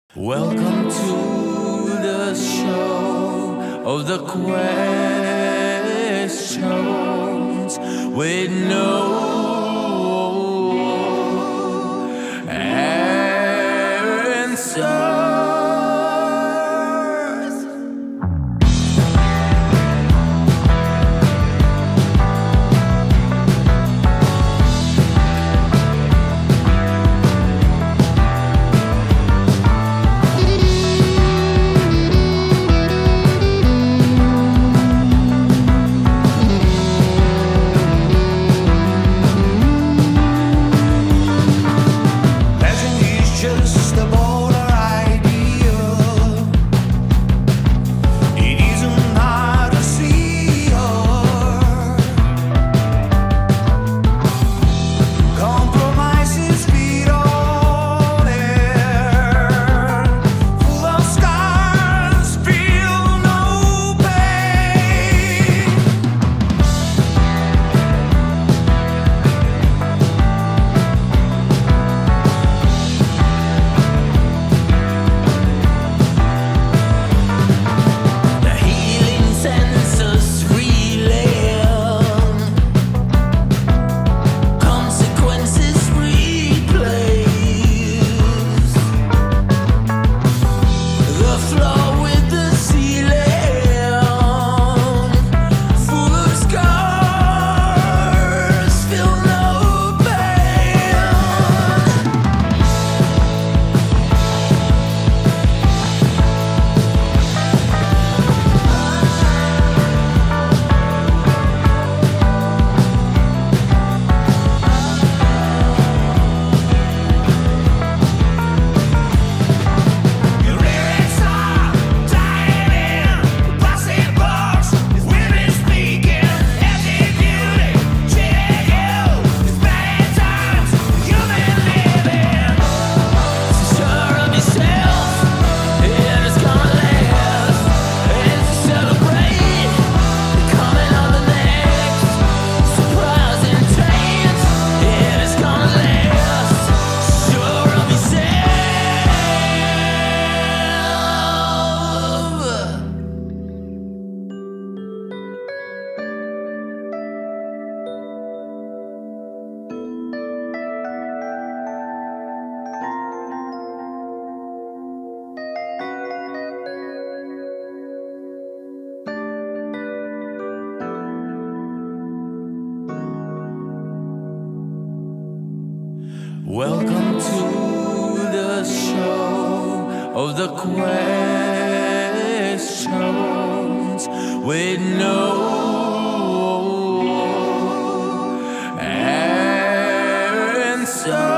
Welcome to the show of the questions with no answers. Just a border ideal. It isn't hard to see her. Compromises feed on air. Full of scars, feel no pain. Welcome to the show of the questions with no answers.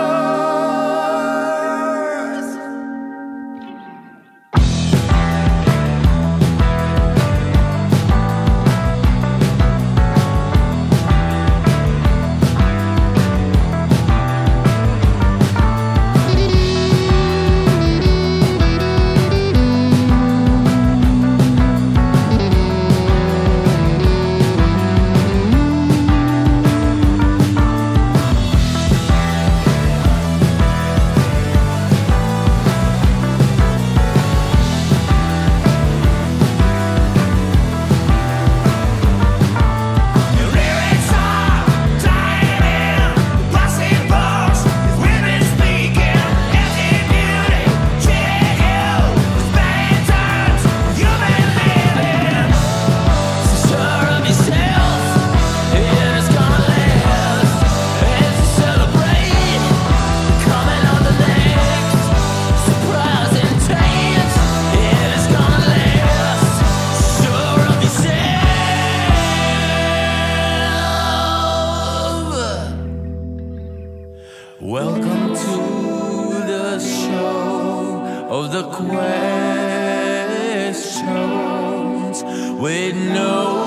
Welcome to the show of the questions with no